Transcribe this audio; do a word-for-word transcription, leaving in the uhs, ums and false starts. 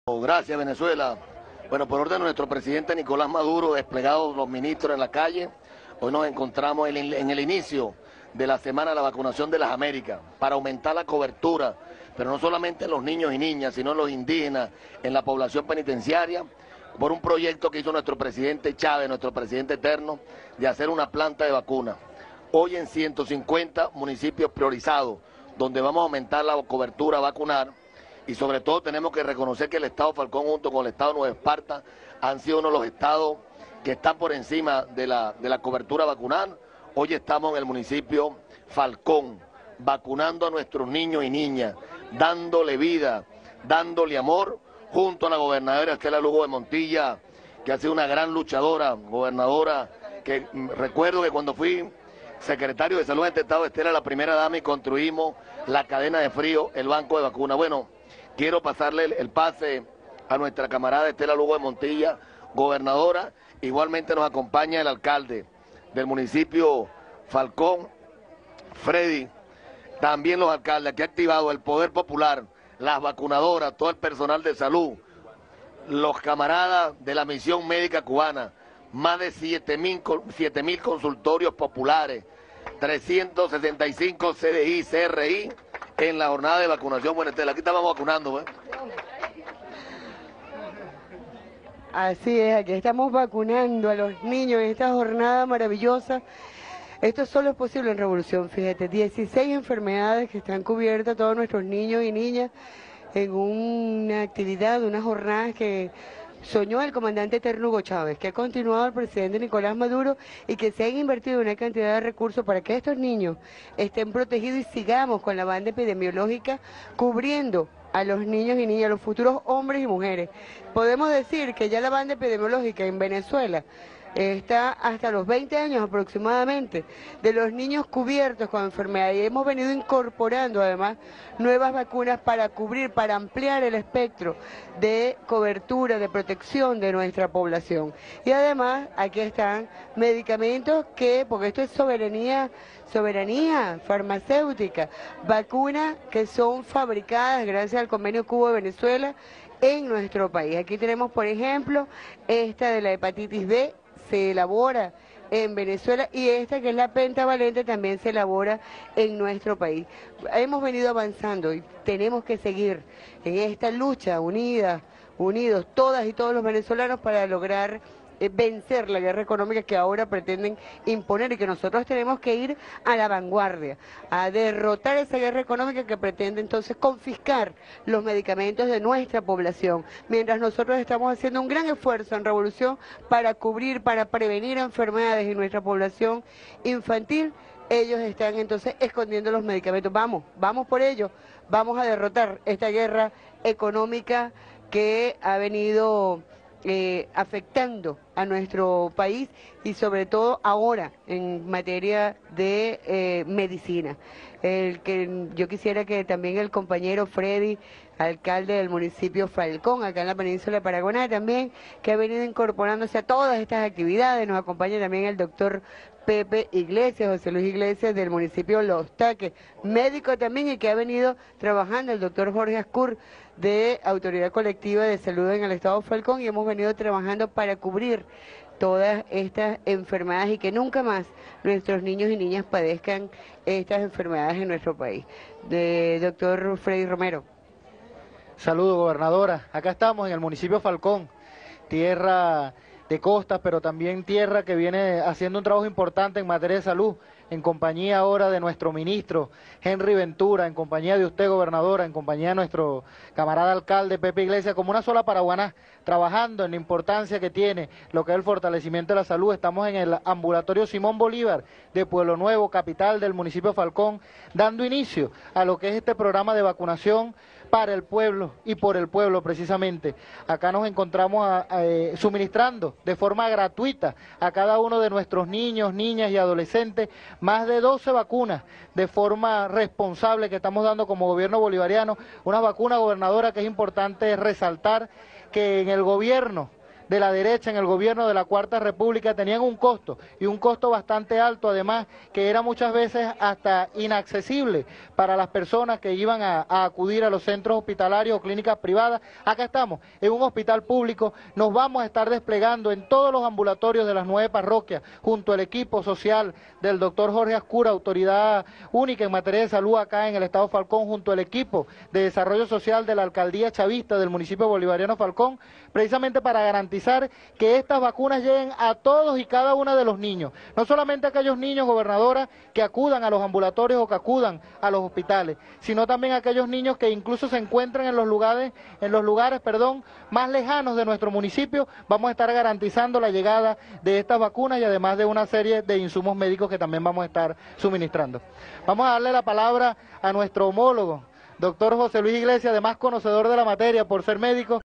Gracias, Venezuela. Bueno, por orden de nuestro presidente Nicolás Maduro, desplegados los ministros en la calle, hoy nos encontramos en el, en el inicio de la semana de la vacunación de las Américas para aumentar la cobertura, pero no solamente en los niños y niñas, sino en los indígenas, en la población penitenciaria, por un proyecto que hizo nuestro presidente Chávez, nuestro presidente eterno, de hacer una planta de vacunas. Hoy en ciento cincuenta municipios priorizados, donde vamos a aumentar la cobertura vacunar. Y sobre todo tenemos que reconocer que el Estado Falcón junto con el Estado Nueva Esparta han sido uno de los estados que están por encima de la, de la cobertura vacunal. Hoy estamos en el municipio Falcón, vacunando a nuestros niños y niñas, dándole vida, dándole amor, junto a la gobernadora Estela Lugo de Montilla, que ha sido una gran luchadora, gobernadora, que recuerdo que cuando fui secretario de Salud en este estado, Estela la primera dama y construimos la cadena de frío, el banco de vacunas. Bueno, quiero pasarle el, el pase a nuestra camarada Estela Lugo de Montilla, gobernadora. Igualmente nos acompaña el alcalde del municipio Falcón, Freddy. También los alcaldes que ha activado el poder popular, las vacunadoras, todo el personal de salud, los camaradas de la misión médica cubana, más de siete mil consultorios populares, trescientos sesenta y cinco C D I, C R I en la jornada de vacunación. Bueno, Estela, aquí estamos vacunando, ¿eh? Así es, aquí estamos vacunando a los niños en esta jornada maravillosa. Esto solo es posible en Revolución, fíjate, dieciséis enfermedades que están cubiertas, todos nuestros niños y niñas, en una actividad, una jornada que soñó el comandante eterno Hugo Chávez, que ha continuado el presidente Nicolás Maduro y que se han invertido una cantidad de recursos para que estos niños estén protegidos y sigamos con la banda epidemiológica cubriendo a los niños y niñas, los futuros hombres y mujeres. Podemos decir que ya la banda epidemiológica en Venezuela está hasta los veinte años aproximadamente de los niños cubiertos con enfermedad y hemos venido incorporando además nuevas vacunas para cubrir, para ampliar el espectro de cobertura, de protección de nuestra población. Y además aquí están medicamentos que, porque esto es soberanía, soberanía farmacéutica, vacunas que son fabricadas gracias al convenio Cuba-Venezuela en nuestro país. Aquí tenemos, por ejemplo, esta de la hepatitis B, se elabora en Venezuela y esta que es la pentavalente también se elabora en nuestro país. Hemos venido avanzando y tenemos que seguir en esta lucha unida, unidos todas y todos los venezolanos para lograr eh, vencer la guerra económica que ahora pretenden imponer y que nosotros tenemos que ir a la vanguardia, a derrotar esa guerra económica que pretende entonces confiscar los medicamentos de nuestra población, mientras nosotros estamos haciendo un gran esfuerzo en Revolución para cubrir, para prevenir enfermedades en nuestra población infantil. Ellos están entonces escondiendo los medicamentos. Vamos, vamos por ello, vamos a derrotar esta guerra económica que ha venido Eh, afectando a nuestro país y sobre todo ahora en materia de eh, medicina. El que yo quisiera que también el compañero Freddy, alcalde del municipio Falcón, acá en la península de Paraguaná también, que ha venido incorporándose a todas estas actividades, nos acompaña también el doctor Pepe Iglesias, José Luis Iglesias del municipio Los Taques, médico también y que ha venido trabajando el doctor Jorge Ascur de Autoridad Colectiva de Salud en el Estado Falcón y hemos venido trabajando para cubrir todas estas enfermedades y que nunca más nuestros niños y niñas padezcan estas enfermedades en nuestro país. De doctor Freddy Romero. Saludos, gobernadora. Acá estamos en el municipio Falcón, tierra de costas, pero también tierra que viene haciendo un trabajo importante en materia de salud, en compañía ahora de nuestro ministro Henry Ventura, en compañía de usted, gobernadora, en compañía de nuestro camarada alcalde Pepe Iglesias, como una sola Paraguaná, trabajando en la importancia que tiene lo que es el fortalecimiento de la salud. Estamos en el ambulatorio Simón Bolívar de Pueblo Nuevo, capital del municipio Falcón, dando inicio a lo que es este programa de vacunación para el pueblo y por el pueblo precisamente. Acá nos encontramos a, a, eh, suministrando de forma gratuita a cada uno de nuestros niños, niñas y adolescentes más de doce vacunas de forma responsable que estamos dando como gobierno bolivariano. Una vacuna, gobernadora, que es importante resaltar que en el gobierno de la derecha en el gobierno de la Cuarta República tenían un costo, y un costo bastante alto además, que era muchas veces hasta inaccesible para las personas que iban a, a acudir a los centros hospitalarios o clínicas privadas. Acá estamos, en un hospital público, nos vamos a estar desplegando en todos los ambulatorios de las nueve parroquias, junto al equipo social del doctor Jorge Ascura, autoridad única en materia de salud acá en el estado Falcón, junto al equipo de desarrollo social de la alcaldía chavista del municipio bolivariano Falcón, precisamente para garantizar que estas vacunas lleguen a todos y cada uno de los niños, no solamente a aquellos niños, gobernadora, que acudan a los ambulatorios o que acudan a los hospitales, sino también a aquellos niños que incluso se encuentran en los lugares, en los lugares, perdón, más lejanos de nuestro municipio. Vamos a estar garantizando la llegada de estas vacunas y además de una serie de insumos médicos que también vamos a estar suministrando. Vamos a darle la palabra a nuestro homólogo, doctor José Luis Iglesias, además conocedor de la materia por ser médico.